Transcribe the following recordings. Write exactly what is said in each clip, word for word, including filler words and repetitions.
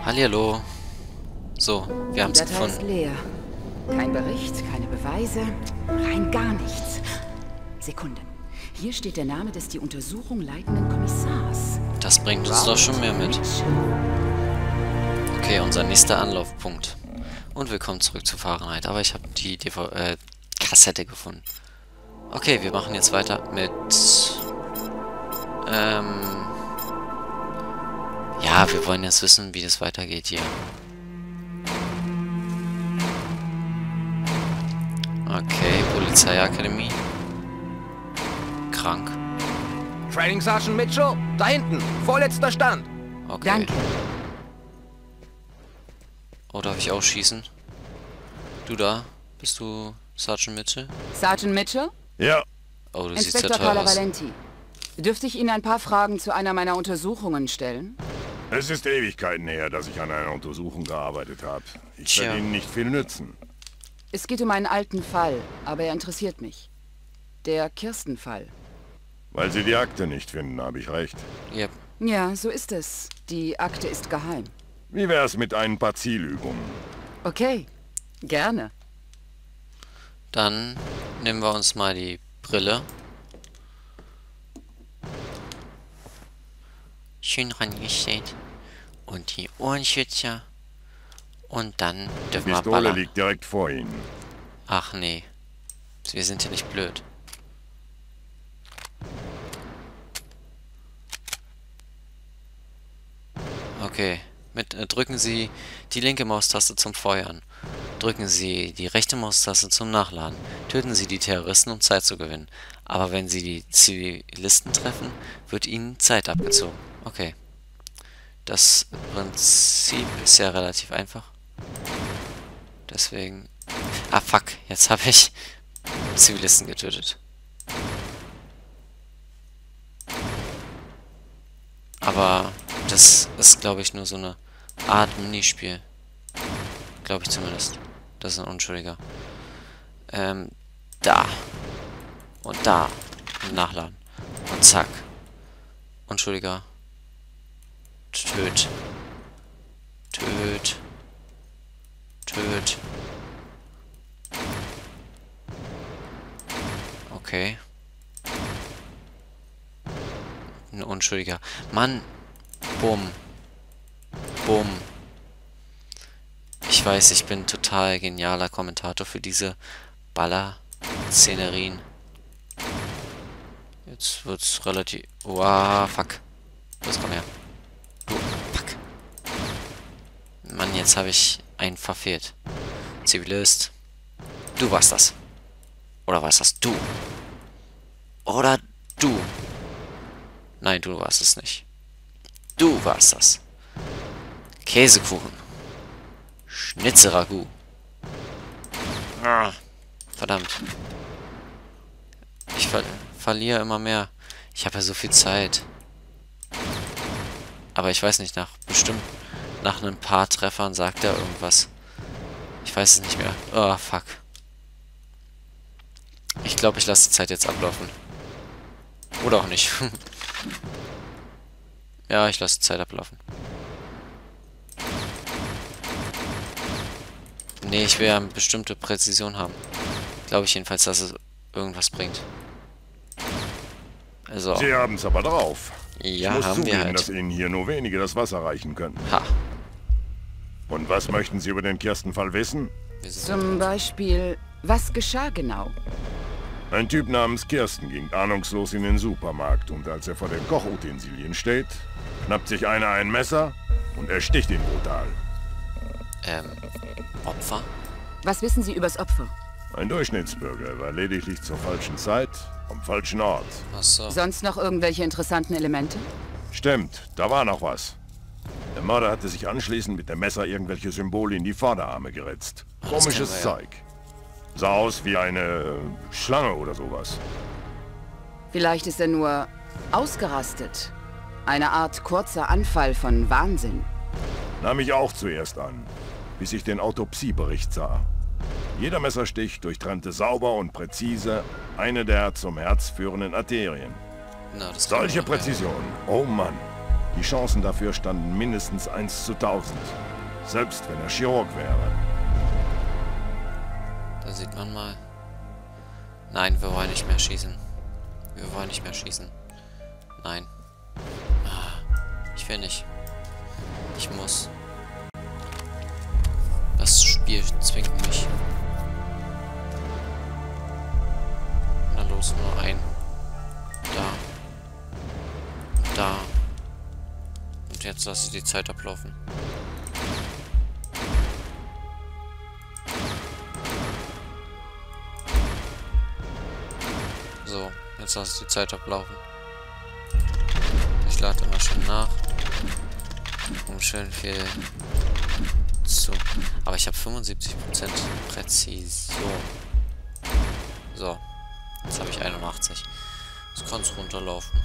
Hallihallo. So, wir haben Die es Datei ist gefunden. leer. Kein Bericht, keine Beweise, rein gar nichts. Sekunde. Hier steht der Name des die Untersuchung leitenden Kommissars. Das bringt uns doch schon mehr mit. Mitchell. Okay, unser nächster Anlaufpunkt. Und willkommen zurück zu Fahrenheit. Aber ich habe die D V äh, Kassette gefunden. Okay, wir machen jetzt weiter mit... Ähm... Ja, wir wollen jetzt wissen, wie das weitergeht hier. Okay, Polizeiakademie. Krank. Training Sergeant Mitchell, da hinten, vorletzter Stand. Okay. Danke. Oh, darf ich auch schießen? Du da? Bist du Sergeant Mitchell? Sergeant Mitchell? Ja, Oh, du siehst ja Inspektor toll Carla aus. Valenti. Dürfte ich Ihnen ein paar Fragen zu einer meiner Untersuchungen stellen? es ist Ewigkeiten her, dass ich an einer Untersuchung gearbeitet habe. Ich Tja. werde Ihnen nicht viel nützen. Es geht um einen alten Fall, aber er interessiert mich. Der Kirsten-Fall. Weil Sie die Akte nicht finden, habe ich recht. Yep. Ja, so ist es. Die Akte ist geheim. Wie wär's mit ein paar Zielübungen? Okay, gerne. Dann nehmen wir uns mal die Brille. Schön rangestellt. Und die Ohrenschützer. Und dann Die dürfen wir Pistole ballern. liegt direkt vor Ihnen. Ach nee. Wir sind ja nicht blöd. Okay. Mit, äh, drücken Sie die linke Maustaste zum Feuern. Drücken Sie die rechte Maustaste zum Nachladen. Töten Sie die Terroristen, um Zeit zu gewinnen. Aber wenn Sie die Zivilisten treffen, wird Ihnen Zeit abgezogen. Okay. Das Prinzip ist ja relativ einfach. Deswegen... Ah, fuck. Jetzt habe ich Zivilisten getötet. Aber das ist, glaube ich, nur so eine Art Minispiel. Glaube ich zumindest. Das ist ein Unschuldiger. Ähm, da. Und da. Nachladen. Und zack. Unschuldiger. Töt. Töt. Töt. Okay. Ein Unschuldiger. Mann. Bumm. Bumm. Ich weiß, ich bin total genialer Kommentator für diese Baller-Szenerien. Jetzt wird's relativ... Wow, fuck. Los, komm her. Du, fuck. Mann, jetzt habe ich einen verfehlt. Zivilist. Du warst das. Oder warst das du? Oder du? Nein, du warst es nicht. Du warst das. Käsekuchen. Schnitzeragout. Ah, verdammt. Ich ver verliere immer mehr. Ich habe ja so viel Zeit. Aber ich weiß nicht, nach bestimmt nach ein paar Treffern sagt er irgendwas. Ich weiß es nicht mehr. Oh, fuck. Ich glaube, ich lasse die Zeit jetzt ablaufen. Oder auch nicht. Ja, ich lasse die Zeit ablaufen. Nee, ich will ja eine bestimmte Präzision haben. Glaube ich jedenfalls, dass es irgendwas bringt. Also, Sie haben's aber drauf. ja, ich muss haben zugeben, wir halt. dass Ihnen hier nur wenige das Wasser reichen können. Ha. Und was möchten Sie über den Kirsten-Fall wissen? Wir sind Zum Beispiel, was geschah genau? Ein Typ namens Kirsten ging ahnungslos in den Supermarkt und als er vor den Kochutensilien steht, schnappt sich einer ein Messer und ersticht ihn brutal. ähm, Opfer? Was wissen Sie übers Opfer? Ein Durchschnittsbürger war lediglich zur falschen Zeit am falschen Ort. Achso. Sonst noch irgendwelche interessanten Elemente? Stimmt, da war noch was. Der Mörder hatte sich anschließend mit dem Messer irgendwelche Symbole in die Vorderarme geritzt. das Komisches kennen wir ja. Zeug. Sah aus wie eine äh, Schlange oder sowas. Vielleicht ist er nur ausgerastet. Eine Art kurzer Anfall von Wahnsinn. Nahm ich auch zuerst an, bis ich den Autopsiebericht sah. Jeder Messerstich durchtrennte sauber und präzise eine der zum Herz führenden Arterien. Na, das kann Solche man, ja. Präzision, oh Mann. Die Chancen dafür standen mindestens eins zu tausend. Selbst wenn er Chirurg wäre. Da sieht man mal. Nein, wir wollen nicht mehr schießen. Wir wollen nicht mehr schießen. Nein. Ah, ich will nicht. Ich muss. Das Spiel zwingt mich. Na los, nur ein. Da. Und da. Und jetzt lasse ich die Zeit ablaufen. So, jetzt lasse ich die Zeit ablaufen. Ich lade immer schön nach. Um schön viel zu... Aber ich habe fünfundsiebzig Prozent Präzision. So. Jetzt habe ich einundachtzig. Jetzt kann es runterlaufen.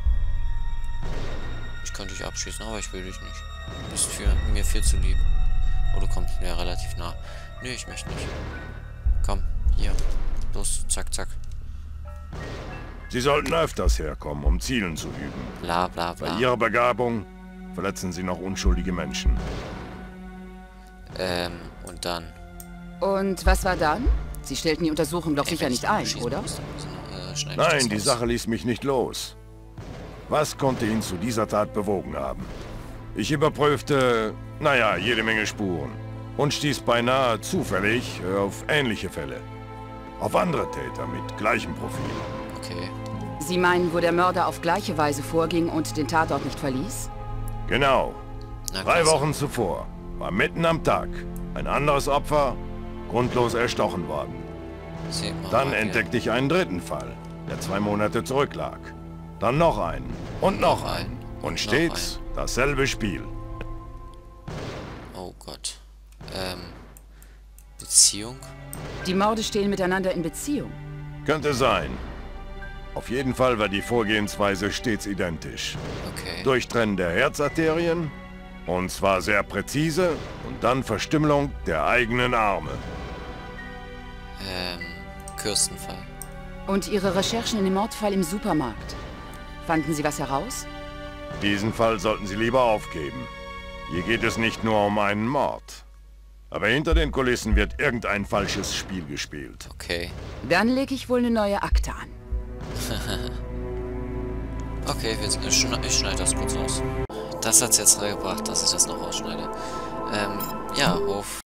Ich könnte dich abschießen, aber ich will dich nicht. Du bist für, mir viel zu lieb. Oh, du kommst mir relativ nah. Nee, ich möchte nicht. Komm, hier. Los, zack, zack. Sie sollten öfters herkommen, um Zielen zu üben. Bla, bla, bla. Bei Ihrer Begabung verletzen Sie noch unschuldige Menschen. Ähm, und dann... Und was war dann? Sie stellten die Untersuchung doch Ey, sicher wenn nicht ich noch ein, schießen oder? muss, dann muss ich, äh, schneide ich Nein, das die raus. Sache ließ mich nicht los. Was konnte ihn zu dieser Tat bewogen haben? Ich überprüfte, naja, jede Menge Spuren. Und stieß beinahe zufällig auf ähnliche Fälle. Auf andere Täter mit gleichem Profil. Okay. Sie meinen, wo der Mörder auf gleiche Weise vorging und den Tatort nicht verließ? Genau. Na, Drei klasse. Wochen zuvor war mitten am Tag ein anderes Opfer grundlos erstochen worden. Sieht man Dann mal, entdeckte ich einen dritten Fall, der zwei Monate zurücklag. Dann noch einen und noch einen. Und noch stets dasselbe Spiel. Oh Gott. Ähm. Beziehung? Die Morde stehen miteinander in Beziehung. Könnte sein. Auf jeden Fall war die Vorgehensweise stets identisch. Okay. Durchtrennen der Herzarterien, und zwar sehr präzise, und dann Verstümmelung der eigenen Arme. Ähm. Kirstenfall. Und Ihre Recherchen in dem Mordfall im Supermarkt. Fanden Sie was heraus? Diesen Fall sollten Sie lieber aufgeben. Hier geht es nicht nur um einen Mord. Aber hinter den Kulissen wird irgendein falsches Spiel gespielt. Okay. Dann lege ich wohl eine neue Akte an. Okay, wir, ich, schneide, ich schneide das kurz aus. Das hat's jetzt gebracht, dass ich das noch ausschneide. Ähm, ja, auf